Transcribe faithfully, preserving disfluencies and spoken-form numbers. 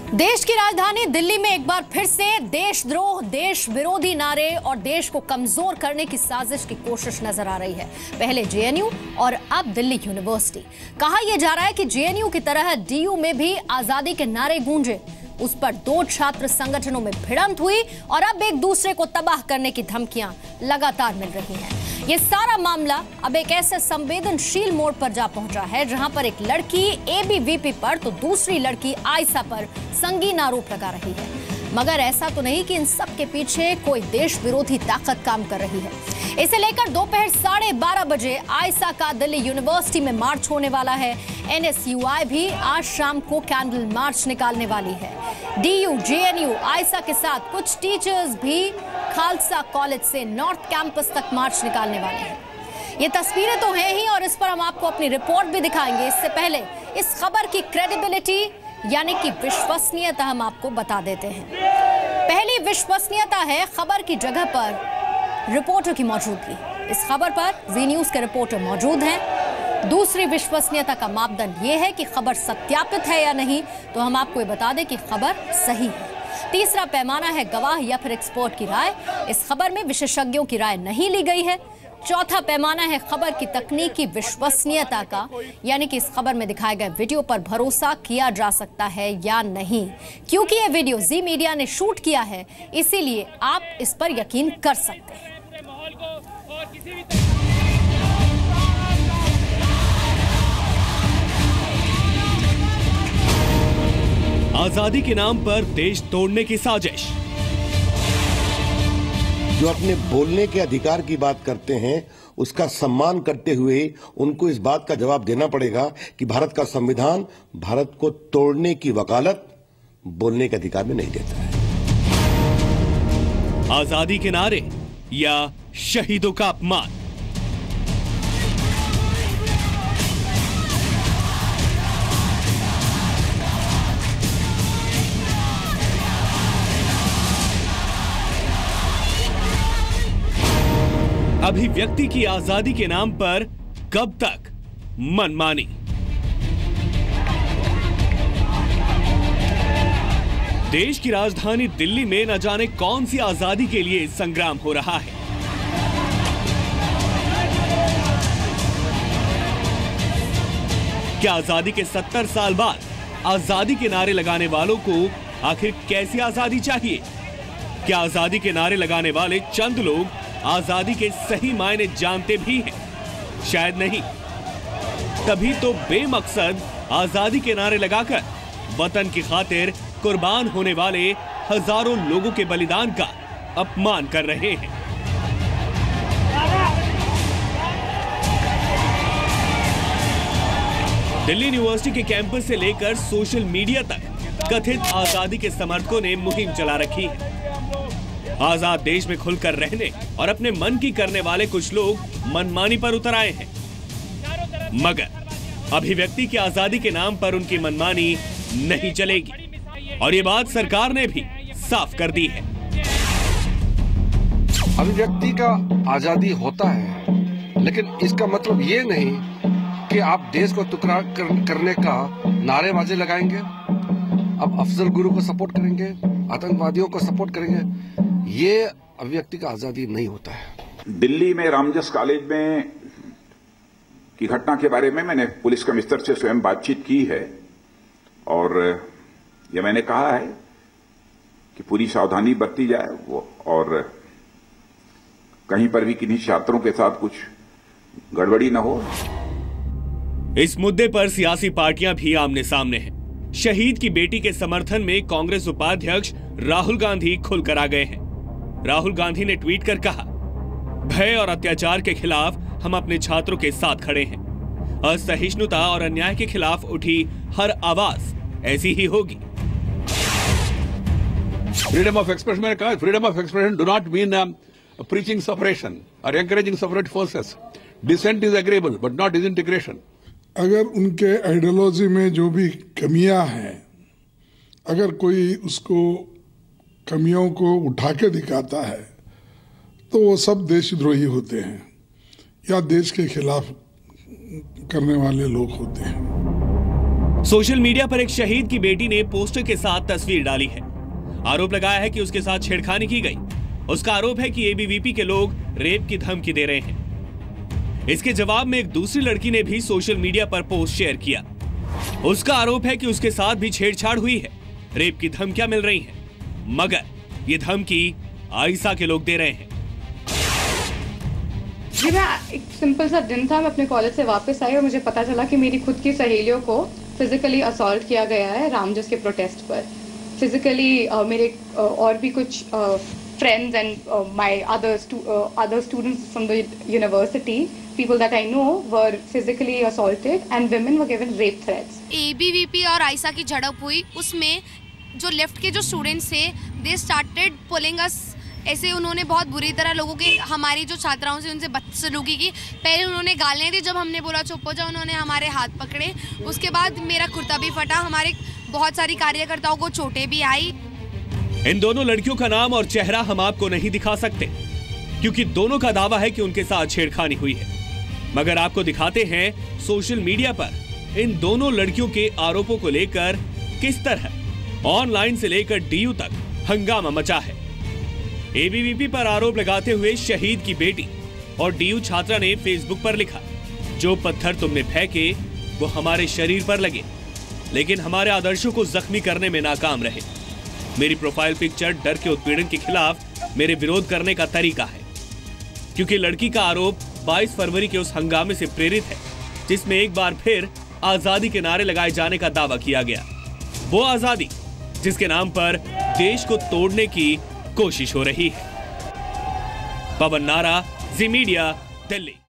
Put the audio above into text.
देश की राजधानी दिल्ली में एक बार फिर से देशद्रोह, देश विरोधी नारे और देश को कमजोर करने की साजिश की कोशिश नजर आ रही है। पहले जेएनयू और अब दिल्ली यूनिवर्सिटी। कहा यह जा रहा है कि जेएनयू की तरह डीयू में भी आजादी के नारे गूंजे। उस पर दो छात्र संगठनों में भिड़ंत हुई और अब एक दूसरे को तबाह करने की धमकियां लगातार मिल रही हैं। ये सारा मामला अब एक ऐसे संवेदनशील मोड़ पर जा पहुंचा है जहां पर एक लड़की एबीवीपी पर तो दूसरी लड़की आयशा पर संगीन आरोप लगा रही है। मगर ऐसा तो नहीं कि इन सब के पीछे कोई देश विरोधी ताकत काम कर रही है। इसे लेकर दोपहर साढ़े बारह बजे आयशा का दिल्ली यूनिवर्सिटी में मार्च होने वाला है। एनएसयूआई भी आज शाम को कैंडल मार्च निकालने वाली है। डीयू, जेएनयू, आयशा के साथ कुछ टीचर्स भी खालसा कॉलेज से नॉर्थ कैंपस तक मार्च निकालने वाले हैं। ये तस्वीरें तो हैं ही और इस पर हम आपको अपनी रिपोर्ट भी दिखाएंगे। इससे पहले इस खबर की क्रेडिबिलिटी यानी कि विश्वसनीयता हम आपको बता देते हैं। पहली विश्वसनीयता है खबर की जगह पर रिपोर्टर की मौजूदगी। इस खबर पर जी न्यूज के रिपोर्टर मौजूद हैं। दूसरी विश्वसनीयता का मापदंड यह है कि खबर सत्यापित है या नहीं, तो हम आपको ये बता दें कि खबर सही है। तीसरा पैमाना है गवाह या फिर एक्सपर्ट की राय। इस खबर में विशेषज्ञों की राय नहीं ली गई है। चौथा पैमाना है खबर की तकनीकी विश्वसनीयता का, यानी कि इस खबर में दिखाए गए वीडियो पर भरोसा किया जा सकता है या नहीं। क्योंकि यह वीडियो जी मीडिया ने शूट किया है, इसीलिए आप इस पर यकीन कर सकते हैं। आजादी के नाम पर देश तोड़ने की साजिश। जो अपने बोलने के अधिकार की बात करते हैं उसका सम्मान करते हुए उनको इस बात का जवाब देना पड़ेगा कि भारत का संविधान भारत को तोड़ने की वकालत बोलने के अधिकार में नहीं देता है। आजादी के नारे या शहीदों का अपमान। अभिव्यक्ति की आजादी के नाम पर कब तक मनमानी। देश की राजधानी दिल्ली में न जाने कौन सी आजादी के लिए संग्राम हो रहा है। क्या आजादी के सत्तर साल बाद आजादी के नारे लगाने वालों को आखिर कैसी आजादी चाहिए? क्या आजादी के नारे लगाने वाले चंद लोग आजादी के सही मायने जानते भी हैं? शायद नहीं। तभी तो बेमकसद आजादी के नारे लगाकर वतन की खातिर कुर्बान होने वाले हजारों लोगों के बलिदान का अपमान कर रहे हैं। दिल्ली यूनिवर्सिटी के कैंपस से लेकर सोशल मीडिया तक कथित आजादी के समर्थकों ने मुहिम चला रखी है। आजाद देश में खुलकर रहने और अपने मन की करने वाले कुछ लोग मनमानी पर उतर आए हैं। मगर अभिव्यक्ति की आजादी के नाम पर उनकी मनमानी नहीं चलेगी और ये बात सरकार ने भी साफ कर दी है। अभिव्यक्ति का आजादी होता है, लेकिन इसका मतलब ये नहीं कि आप देश को टुकड़ा कर, करने का नारेबाजी लगाएंगे, आप अफजल गुरु को सपोर्ट करेंगे, आतंकवादियों को सपोर्ट करेंगे। ये अभिव्यक्ति का आजादी नहीं होता है। दिल्ली में रामजस कॉलेज में की घटना के बारे में मैंने पुलिस कमिश्नर से स्वयं बातचीत की है और ये मैंने कहा है कि पूरी सावधानी बरती जाए वो और कहीं पर भी किन्हीं छात्रों के साथ कुछ गड़बड़ी न हो। इस मुद्दे पर सियासी पार्टियां भी आमने सामने हैं। शहीद की बेटी के समर्थन में कांग्रेस उपाध्यक्ष राहुल गांधी खुलकर आ गए हैं। राहुल गांधी ने ट्वीट कर कहा, भय और अत्याचार के खिलाफ हम अपने छात्रों के साथ खड़े हैं। असहिष्णुता और अन्याय के खिलाफ उठी हर आवाज ऐसी ही होगी। फ्रीडम ऑफ एक्सप्रेशन मैंने कहा, freedom of expression do not mean preaching separation और encouraging separate forces. Dissent is agreeable but not disintegration. अगर उनके आइडियोलॉजी में जो भी कमियां हैं, अगर कोई उसको कमियों को उठा के दिखाता है तो वो सब देशद्रोही होते हैं या देश के खिलाफ करने वाले लोग होते हैं। सोशल मीडिया पर एक शहीद की बेटी ने पोस्टर के साथ तस्वीर डाली है। आरोप लगाया है कि उसके साथ छेड़खानी की गई। उसका आरोप है कि एबीवीपी के लोग रेप की धमकी दे रहे हैं। इसके जवाब में एक दूसरी लड़की ने भी सोशल मीडिया पर पोस्ट शेयर किया। उसका आरोप है कि उसके साथ भी छेड़छाड़ हुई है, रेप की धमकियां मिल रही हैं, मगर ये धमकी आयशा के लोग दे रहे हैं। जी मैं एक सिंपल सा दिन था, मैं अपने कॉलेज से वापस आई और मुझे पता चला कि मेरी खुद की सहेलियों को फिजिकली असॉल्ट किया गया है रामजस के प्रोटेस्ट पर। फिजिकली uh, मेरे uh, और भी कुछ friends and my other other students from the university, people that I know were physically assaulted and women were given rape threats. ABVP और आयशा की झड़प हुई, उसमें जो लेफ्ट के जो स्टूडेंट्स थे दे स्टार्टेड पुलिंग अस। ऐसे उन्होंने बहुत बुरी तरह लोगों के, हमारी जो छात्राओं से उनसे बदसलूकी की। पहले उन्होंने गालियाँ दी, जब हमने बोला चुप हो जाओ उन्होंने हमारे हाथ पकड़े। उसके बाद मेरा कुर्ता भी फटा, हमारे बहुत सारी कार्यकर्ताओं को चोटें भी आई। इन दोनों लड़कियों का नाम और चेहरा हम आपको नहीं दिखा सकते क्योंकि दोनों का दावा है कि उनके साथ छेड़खानी हुई है, मगर आपको दिखाते हैं सोशल मीडिया पर इन दोनों लड़कियों के आरोपों को लेकर किस तरह ऑनलाइन से लेकर डीयू तक हंगामा मचा है। एबीवीपी पर आरोप लगाते हुए शहीद की बेटी और डीयू छात्रा ने फेसबुक पर लिखा, जो पत्थर तुमने फेंके वो हमारे शरीर पर लगे लेकिन हमारे आदर्शों को जख्मी करने में नाकाम रहे। मेरी प्रोफाइल पिक्चर डर के उत्पीड़न के खिलाफ मेरे विरोध करने का तरीका है, क्योंकि लड़की का आरोप बाईस फरवरी के उस हंगामे से प्रेरित है जिसमें एक बार फिर आजादी के नारे लगाए जाने का दावा किया गया। वो आजादी जिसके नाम पर देश को तोड़ने की कोशिश हो रही है। पवन नारा, जी मीडिया, दिल्ली।